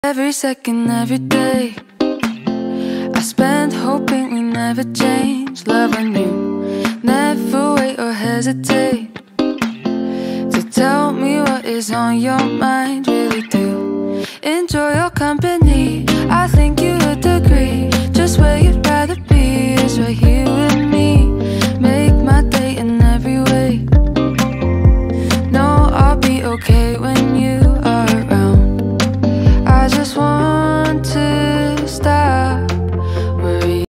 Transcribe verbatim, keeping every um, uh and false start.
Every second, every day, I spend hoping we never change. Love on you, never wait or hesitate to tell me what is on your mind. Really do enjoy your company, I think you would agree. Just where you'd rather be is right here with me. Make my day in every way. No, I'll be okay